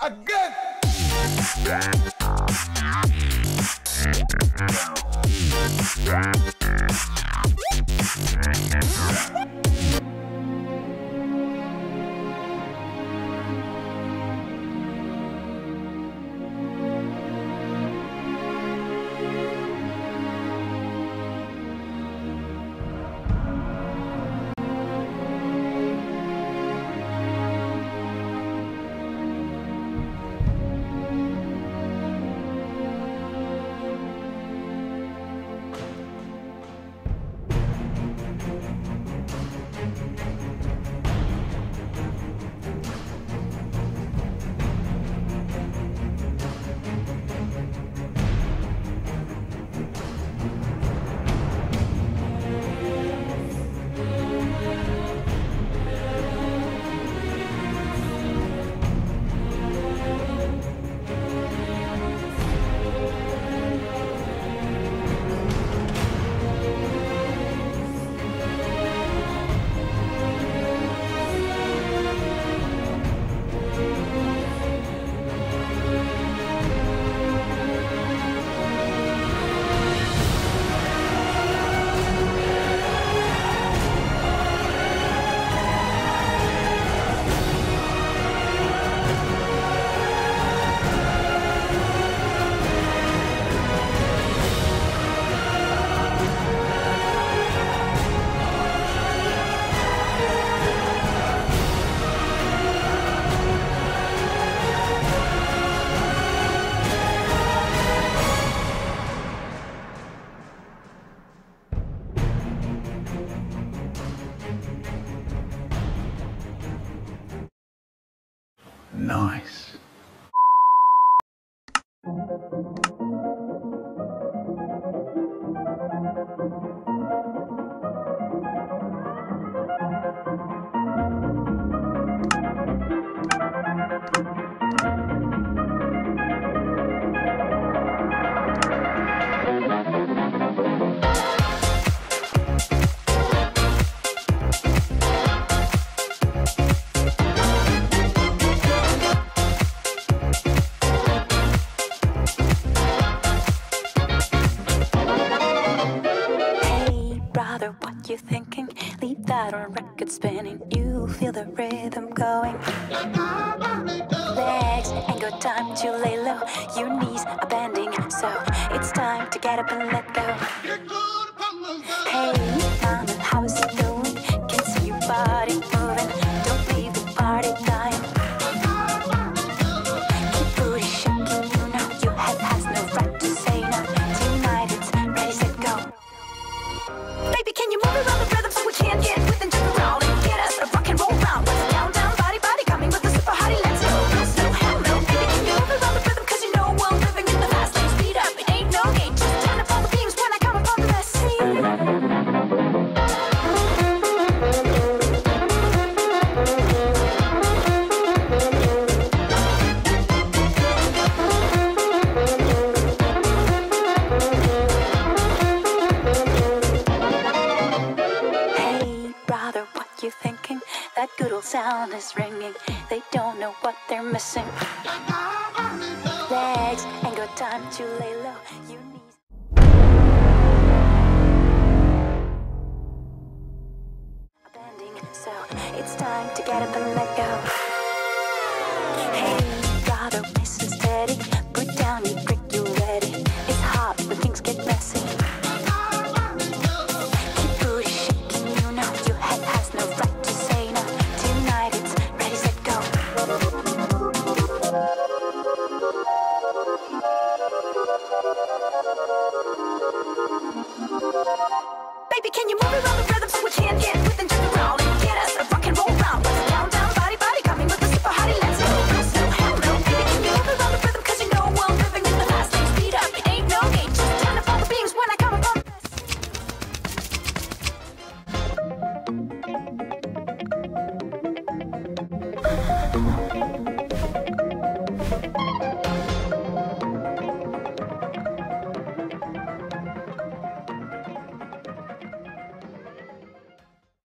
Again. Nice. What you thinking? Leave that on record spinning. You feel the rhythm going. Legs ain't got time to lay low. Your knees are bending, so it's time to get up and let go. Hey, mama, how's it going? Can see your body moving. Don't leave the party dying. Keep booty shaking, you know your head has no right to say no. Tonight it's ready, set, go. Baby, can you move around the rhythm so we can get with and jump around and get us a rock and roll round? What's down, down, body, body, coming with the super hottie, let's go. No slow, hello, baby, can you move around the rhythm? Cause you know I'm living in the fast lane, speed up, it ain't no gate. Just turn up all the beams when I come upon the scene. You thinking that good old sound is ringing? They don't know what they're missing. Legs ain't got time to lay low. Your knees. Bending, so it's time to get up and let go.